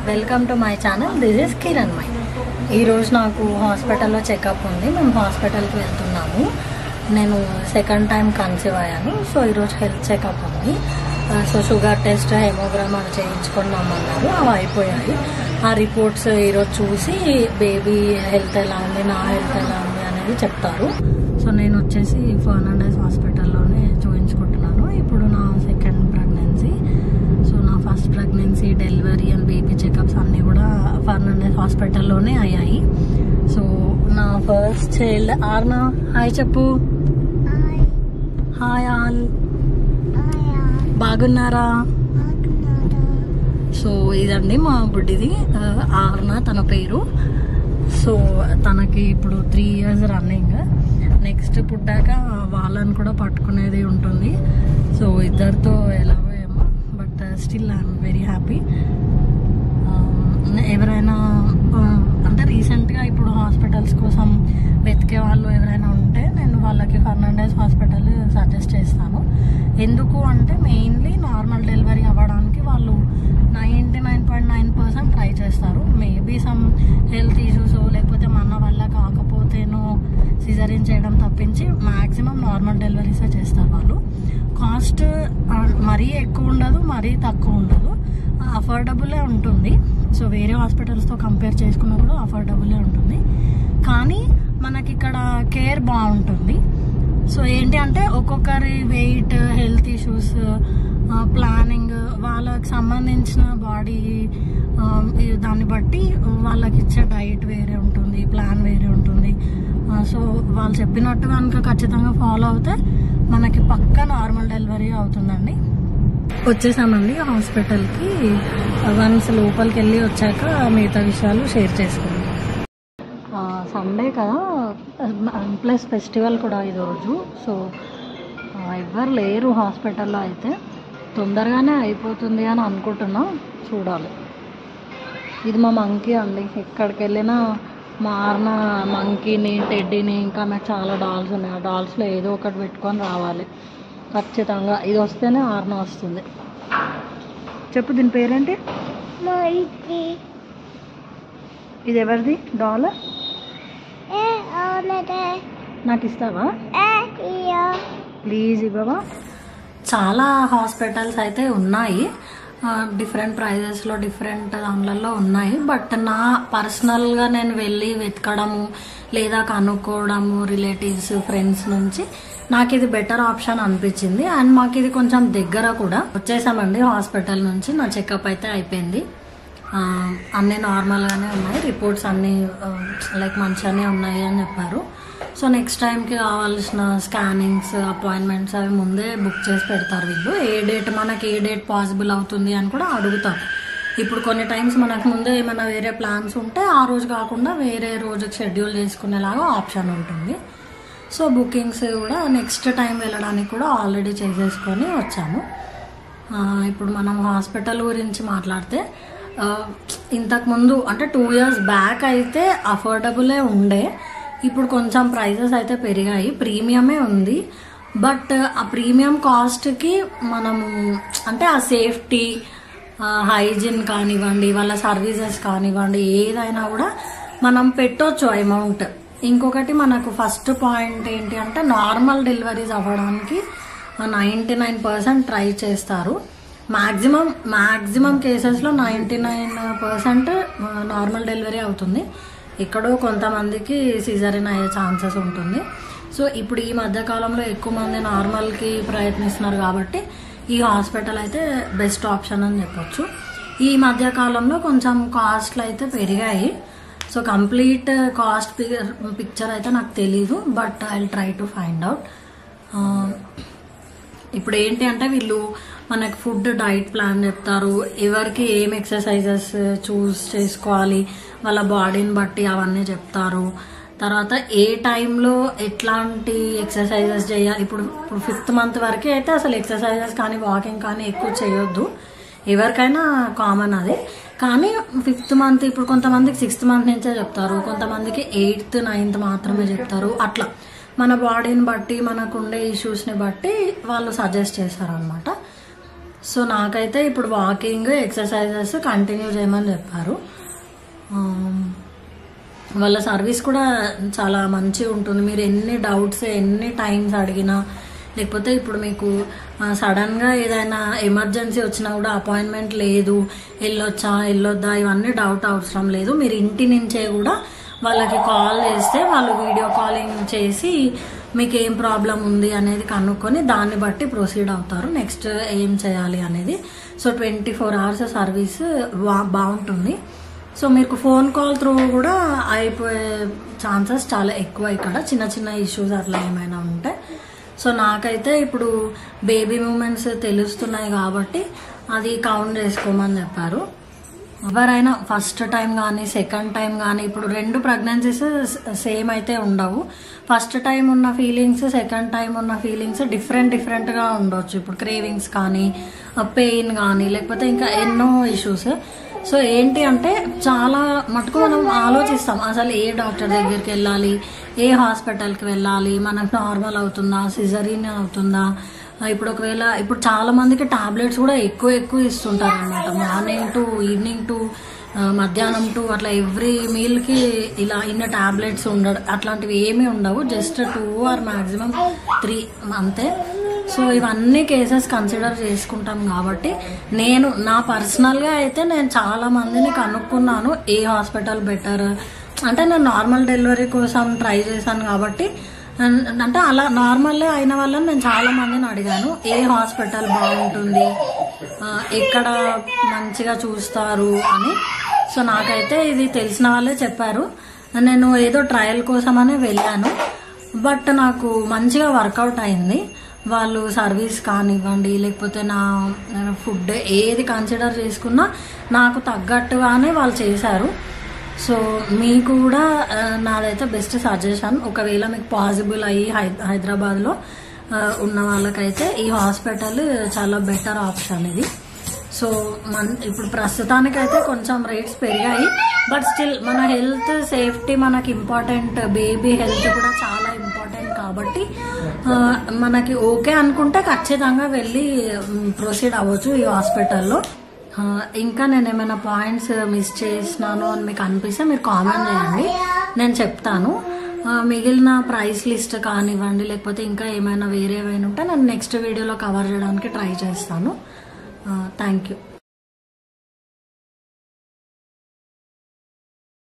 Welcome to my channel. This is Kiran my. ఈరోజు నాకు హాస్పిటల్లో చెకప్ ఉంది. మేము హాస్పిటల్కి వెళ్తున్నాము. నేను సెకండ్ టైం కన్సీవ్ అయ్యాను. సో ఈరోజు హెల్త్ చెకప్ ఉంది. సో షుగర్ టెస్ట్, హెమోగ్రామ్ అని చేయించుకున్నామన్నారు. అవి అయిపోయాయి. ఆ రిపోర్ట్స్ ఈరోజు చూసి బేబీ హెల్త్ ఎలా ఉంది, నా హెల్త్ ఎలా ఉంది అనేది చెప్తారు. సో నేను వచ్చేసి ఫర్నాండెస్ హాస్పిటల్లోనే చూయించుకుంటున్నాను. ఇప్పుడు నా సెకండ్ ప్రెగ్నెన్సీ. సో నా first pregnancy, delivery and baby checkups అన్నీ కూడా ఫర్నాండెస్ హాస్పిటల్లోనే అయ్యాయి. సో నా ఫస్ట్ చైల్డ్ ఆర్నా. హాయ్ చెప్పు. Hi all. బాగున్నారా? సో ఇదండి మా బుడ్డిది ఆర్నా తన పేరు. సో తనకి ఇప్పుడు 3 years రన్నింగ్. నెక్స్ట్ పుట్టాక వాళ్ళని కూడా పట్టుకునేది ఉంటుంది. సో ఇద్దరితో ఎలాగో ఏమో, but still I'm very happy. ఎవరైనా అంటే రీసెంట్గా ఇప్పుడు హాస్పిటల్స్ కోసం వెతికే వాళ్ళు ఎవరైనా ఉంటే నేను వాళ్ళకి ఫర్నాండెస్ హాస్పిటల్ సజెస్ట్ చేస్తాను. ఎందుకు అంటే మెయిన్లీ నార్మల్ డెలివరీ అవ్వడానికి వాళ్ళు 99.9% ట్రై చేస్తారు. మేబీ సమ్ హెల్త్ ఇష్యూస్ లేకపోతే మన వల్ల కాకపోతేనో సిజరీన్ చేయడం తప్పించి మ్యాక్సిమం నార్మల్ డెలివరీసే చేస్తారు వాళ్ళు. కాస్ట్ మరీ ఎక్కువ ఉండదు, మరీ తక్కువ ఉండదు, అఫోర్డబులే ఉంటుంది. సో వేరే హాస్పిటల్స్తో కంపేర్ చేసుకున్నప్పుడు అఫోర్డబులే ఉంటుంది. కానీ మనకి ఇక్కడ కేర్ బాగుంటుంది. సో ఏంటి అంటే ఒక్కొక్కరి వెయిట్, హెల్త్ ఇష్యూస్, ప్లానింగ్, వాళ్ళకి సంబంధించిన బాడీ దాన్ని బట్టి వాళ్ళకి ఇచ్చే డైట్ వేరే ఉంటుంది, ప్లాన్ వేరే ఉంటుంది. సో వాళ్ళు చెప్పినట్టు కనుక ఖచ్చితంగా ఫాలో అవుతే మనకి పక్కా నార్మల్ డెలివరీ అవుతుందండి. వచ్చేసామండి హాస్పిటల్కి. వన్స్ లోపలికి వెళ్ళి వచ్చాక మిగతా విషయాలు షేర్ చేసుకుందాం. సండే కదా, ప్లస్ ఫెస్టివల్ కూడా ఈరోజు. సో ఎవ్వరు లేరు హాస్పిటల్లో. అయితే తొందరగానే అయిపోతుంది అని అనుకుంటున్నా, చూడాలి. ఇది మా మంకీ అండి. ఎక్కడికి వెళ్ళినా మా ఆర్న మంకీని, టెడ్డీని, ఇంకా నాకు చాలా డాల్స్ ఉన్నాయి. ఆ డాల్స్లో ఏదో ఒకటి పెట్టుకొని రావాలి ఖచ్చితంగా. ఇది వస్తేనే ఆర్న వస్తుంది. చెప్పు, దీని పేరేంటి? ఇది ఎవరిది డాల్? నాకు ఇస్తావా ప్లీజ్? ఇవ్వవా? చాలా హాస్పిటల్స్ అయితే ఉన్నాయి, డిఫరెంట్ ప్రైజెస్లో, డిఫరెంట్ దాంట్లో ఉన్నాయి. బట్ నా పర్సనల్గా నేను వెళ్ళి వెతకడము లేదా కనుక్కోవడము రిలేటివ్స్, ఫ్రెండ్స్ నుంచి నాకు ఇది బెటర్ ఆప్షన్ అనిపించింది. అండ్ మాకు ఇది కొంచెం దగ్గర కూడా. వచ్చేసామండి హాస్పిటల్ నుంచి. నా చెకప్ అయితే అయిపోయింది. అన్నీ నార్మల్గానే ఉన్నాయి. రిపోర్ట్స్ అన్నీ లైక్ మంచిగానే ఉన్నాయి అని చెప్పారు. సో నెక్స్ట్ టైంకి కావాల్సిన స్కానింగ్స్, అపాయింట్మెంట్స్ అవి ముందే బుక్ చేసి పెడతారు వీళ్ళు. మనకి ఏ డేట్ పాసిబుల్ అవుతుంది అని కూడా అడుగుతారు. ఇప్పుడు కొన్ని టైమ్స్ మనకు ముందే ఏమైనా వేరే ప్లాన్స్ ఉంటే ఆ రోజు కాకుండా వేరే రోజుకి షెడ్యూల్ చేసుకునేలాగా ఆప్షన్ ఉంటుంది. సో బుకింగ్స్ కూడా నెక్స్ట్ టైం వెళ్ళడానికి కూడా ఆల్రెడీ చేసేసుకొని వచ్చాము. ఇప్పుడు మనం హాస్పిటల్ గురించి మాట్లాడితే, ఇంతకుముందు అంటే 2 years బ్యాక్ అయితే అఫోర్డబులే ఉండే. ఇప్పుడు కొంచెం ప్రైజెస్ అయితే పెరిగాయి. ప్రీమియమే ఉంది, బట్ ఆ ప్రీమియం కాస్ట్కి మనము అంటే ఆ సేఫ్టీ, హైజీన్ కానివ్వండి, వాళ్ళ సర్వీసెస్ కానివ్వండి, ఏదైనా కూడా మనం పెట్టొచ్చు అమౌంట్. ఇంకొకటి మనకు ఫస్ట్ పాయింట్ ఏంటి అంటే నార్మల్ డెలివరీస్ అవ్వడానికి 99% ట్రై చేస్తారు. మ్యాక్సిమం కేసెస్లో 99% నార్మల్ డెలివరీ అవుతుంది. ఎక్కడో కొంతమందికి సిజరీన్ అయ్యే ఛాన్సెస్ ఉంటుంది. సో ఇప్పుడు ఈ మధ్యకాలంలో ఎక్కువ మంది నార్మల్కి ప్రయత్నిస్తున్నారు కాబట్టి ఈ హాస్పిటల్ అయితే బెస్ట్ ఆప్షన్ అని చెప్పొచ్చు. ఈ మధ్యకాలంలో కొంచెం కాస్ట్లు అయితే పెరిగాయి. సో కంప్లీట్ కాస్ట్ పిక్చర్ అయితే నాకు తెలీదు, but I will try to find out. ఇప్పుడు ఏంటి అంటే వీళ్ళు మనకి ఫుడ్, డైట్ ప్లాన్ చెప్తారు. ఎవరికి ఏం ఎక్సర్సైజెస్ చూస్ చేసుకోవాలి వాళ్ళ బాడీని బట్టి అవన్నీ చెప్తారు. తర్వాత ఏ టైంలో ఎట్లాంటి ఎక్సర్సైజెస్ చేయాలి. ఇప్పుడు 5th month వరకు అయితే అసలు ఎక్సర్సైజెస్ కానీ వాకింగ్ కానీ ఎక్కువ చేయొద్దు, ఎవరికైనా కామన్ అది. కానీ 5th month, ఇప్పుడు కొంతమందికి 6th month నుంచే చెప్తారు, కొంతమందికి 8th, 9th మాత్రమే చెప్తారు. అట్లా మన బాడీని బట్టి, మనకుండే ఇష్యూస్ని బట్టి వాళ్ళు సజెస్ట్ చేస్తారు అనమాట. సో నాకైతే ఇప్పుడు వాకింగ్ ఎక్సర్సైజెస్ కంటిన్యూ చేయమని చెప్పారు. వాళ్ళ సర్వీస్ కూడా చాలా మంచిగా ఉంటుంది. మీరు ఎన్ని డౌట్స్ ఎన్ని టైమ్స్ అడిగినా, లేకపోతే ఇప్పుడు మీకు సడన్గా ఏదైనా ఎమర్జెన్సీ వచ్చినా కూడా అపాయింట్మెంట్ లేదు, వెళ్ళొద్దా ఇవన్నీ డౌట్ అవసరం లేదు. మీరు ఇంటి నుంచే కూడా వాళ్ళకి కాల్ చేస్తే వాళ్ళు వీడియో కాలింగ్ చేసి మీకు ఏం ప్రాబ్లం ఉంది అనేది కనుక్కొని దాన్ని బట్టి ప్రొసీడ్ అవుతారు నెక్స్ట్ ఏం చేయాలి అనేది. సో 24 hours సర్వీస్ బాగుంటుంది. సో మీకు ఫోన్ కాల్ త్రూ కూడా అయిపోయే ఛాన్సెస్ చాలా ఎక్కువ ఇక్కడ, చిన్న చిన్న ఇష్యూస్ అట్లా ఏమైనా ఉంటే. సో నాకైతే ఇప్పుడు బేబీ మూమెంట్స్ తెలుస్తున్నాయి కాబట్టి అది కౌంట్ చేసుకోమని చెప్పారు. ఎవరైనా ఫస్ట్ టైం కానీ సెకండ్ టైం కానీ, ఇప్పుడు 2 ప్రెగ్నెన్సీస్ సేమ్ అయితే ఉండవు. ఫస్ట్ టైం ఉన్న ఫీలింగ్స్, సెకండ్ టైం ఉన్న ఫీలింగ్స్ డిఫరెంట్గా ఉండొచ్చు. ఇప్పుడు క్రేవింగ్స్ కానీ, పెయిన్ కానీ, లేకపోతే ఇంకా ఎన్నో ఇష్యూస్. సో ఏంటి అంటే చాలా మటుకు మనం ఆలోచిస్తాం అసలు ఏ డాక్టర్ దగ్గరికి వెళ్ళాలి, ఏ హాస్పిటల్కి వెళ్ళాలి, మనకు నార్మల్ అవుతుందా, సిజరీన్ అవుతుందా. ఇప్పుడు ఒకవేళ ఇప్పుడు చాలా మందికి టాబ్లెట్స్ కూడా ఎక్కువ ఇస్తుంటారు అనమాట. మార్నింగ్ టు ఈవినింగ్ టు మధ్యాహ్నం టు అట్లా ఎవ్రీ మీల్కి ఇలా ఇన్న టాబ్లెట్స్ ఉండడం అట్లాంటివి ఏమీ ఉండవు. జస్ట్ 2 or maximum 3 అంతే. సో ఇవన్నీ కేసెస్ కన్సిడర్ చేసుకుంటాం కాబట్టి నా పర్సనల్గా అయితే నేను చాలా మందిని కనుక్కున్నాను ఏ హాస్పిటల్ బెటర్ అంటే. నేను నార్మల్ డెలివరీ కోసం ట్రై చేశాను కాబట్టి, అంటే అలా నార్మల్ అయిన వాళ్ళని నేను చాలా మందిని అడిగాను ఏ హాస్పిటల్ బాగుంటుంది, ఎక్కడ మంచిగా చూస్తారు అని. సో నాకైతే ఇది తెలిసిన వాళ్ళే చెప్పారు. నేను ఏదో ట్రయల్ కోసమనే వెళ్ళాను, బట్ నాకు మంచిగా వర్కౌట్ అయింది. వాళ్ళు సర్వీస్ కానివ్వండి, లేకపోతే నా ఫుడ్ ఏది కన్సిడర్ చేసుకున్నా నాకు తగ్గట్టుగానే వాళ్ళు చేశారు. సో మీకు కూడా నాదైతే బెస్ట్ సజెషన్. ఒకవేళ మీకు పాసిబుల్ అయ్యి హైదరాబాద్లో ఉన్న వాళ్ళకైతే ఈ హాస్పిటల్ చాలా బెటర్ ఆప్షన్ ఇది. సో ఇప్పుడు ప్రస్తుతానికైతే కొంచెం రేట్స్ పెరిగాయి, బట్ స్టిల్ మన హెల్త్ సేఫ్టీ మనకి ఇంపార్టెంట్. బేబీ హెల్త్ కూడా చాలా ఇంపార్టెంట్ కాబట్టి మనకి ఓకే అనుకుంటే ఖచ్చితంగా వెళ్ళి ప్రొసీడ్ అవ్వచ్చు ఈ హాస్పిటల్లో. ఇంకా నేను ఏమైనా పాయింట్స్ మిస్ చేసినాను అని మీకు అనిపిస్తే మీరు కామెంట్ చేయండి, నేను చెప్తాను. మిగిలిన ప్రైస్ లిస్ట్ కానివ్వండి, లేకపోతే ఇంకా ఏమైనా వేరేవైనా ఉంటే నేను నెక్స్ట్ వీడియోలో కవర్ చేయడానికి ట్రై చేస్తాను. Thank you.